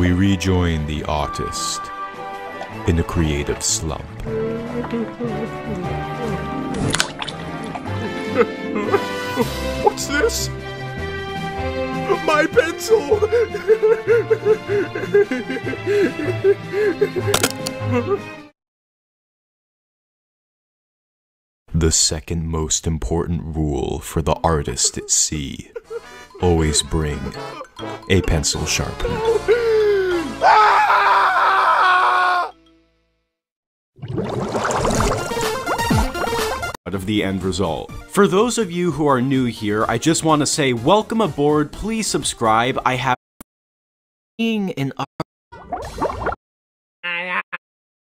We rejoin the artist in a creative slump. What's this? My pencil! The second most important rule for the artist at sea: always bring a pencil sharpener. Of the end result. For those of you who are new here, I just want to say welcome aboard, please subscribe. I have being an